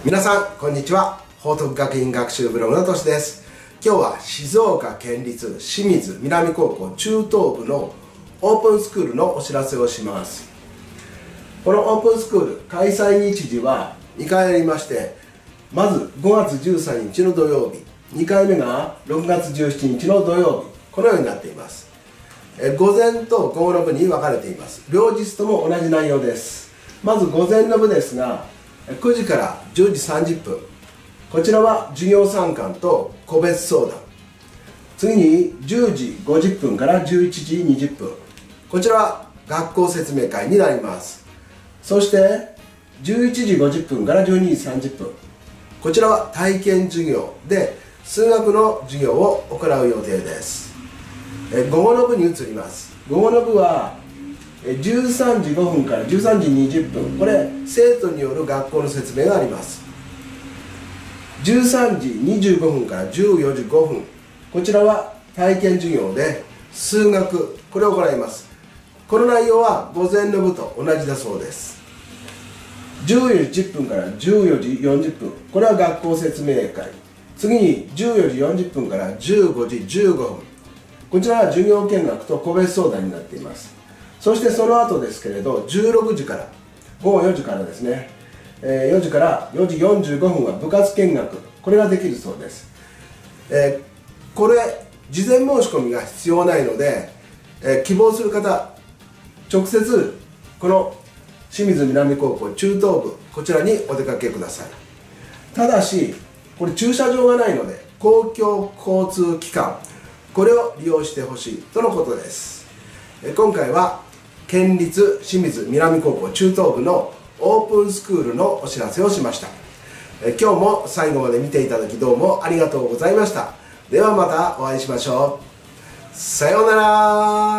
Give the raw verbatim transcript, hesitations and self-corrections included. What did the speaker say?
皆さんこんにちは。報徳学院学習ブログのとしです。今日は静岡県立清水南高校中等部のオープンスクールのお知らせをします。このオープンスクール開催日時はにかいありまして、まずごがつじゅうさんにちの土曜日、にかいめがろくがつじゅうしちにちの土曜日、このようになっています。え午前と午後の部に分かれています。両日とも同じ内容です。まず午前の部ですが、くじからじゅうじさんじゅっぷん、こちらは授業参観と個別相談。次にじゅうじごじゅっぷんからじゅういちじにじゅっぷん、こちらは学校説明会になります。そしてじゅういちじごじゅっぷんからじゅうにじさんじゅっぷん、こちらは体験授業で数学の授業を行う予定です。え午後の部に移ります。午後の部はじゅうさんじごふんからじゅうさんじにじゅっぷん、これ生徒による学校の説明があります。じゅうさんじにじゅうごふんからじゅうよじごふん、こちらは体験授業で数学、これを行います。この内容は午前の部と同じだそうです。じゅうよじじゅっぷんからじゅうよじよんじゅっぷん、これは学校説明会。次にじゅうよじよんじゅっぷんからじゅうごじじゅうごふん、こちらは授業見学と個別相談になっています。そしてその後ですけれど、じゅうろくじからごごよじからですね、えー、よじからよじよんじゅうごふんは部活見学、これができるそうです。えー、これ事前申し込みが必要ないので、えー、希望する方直接この清水南高校中等部、こちらにお出かけください。ただしこれ駐車場がないので公共交通機関、これを利用してほしいとのことです。えー、今回は県立清水南高校中等部のオープンスクールのお知らせをしました。え今日も最後まで見ていただきどうもありがとうございました。ではまたお会いしましょう。さようなら。